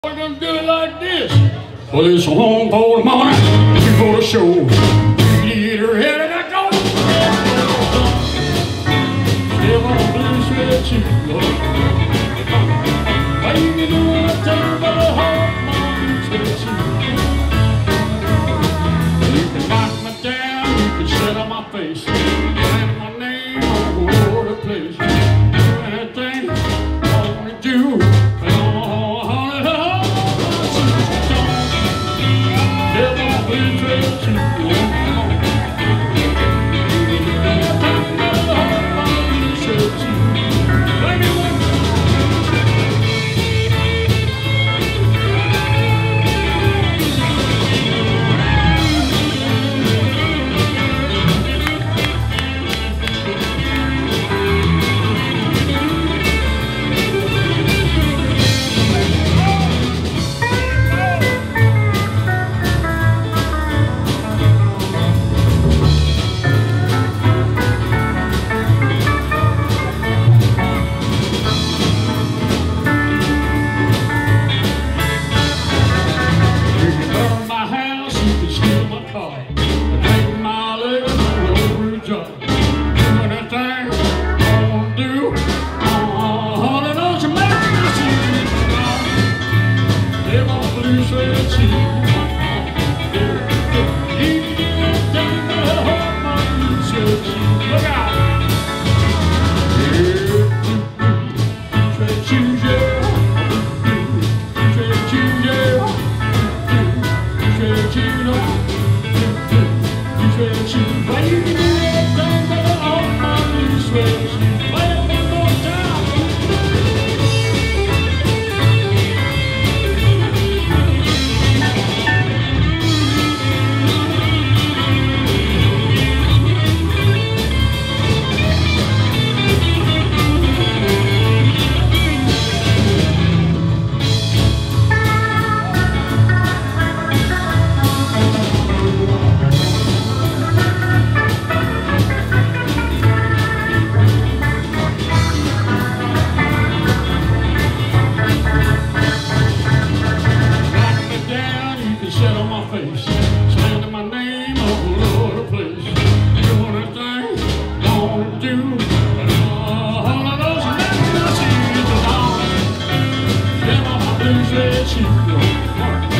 We're gonna do it like this. Well, it's a long cold morning before the show. You get her head and I go. Still on a blue sweat shoe. Why you know what I tell you about a hard blue sweat shoe? You can knock me down, you can sit on my face, write my name all over the place. Do anything I wanna do. Slandering my name all over the place. Do anything I wanna do. All of those men I see is alone. Them on my blue suede shoes.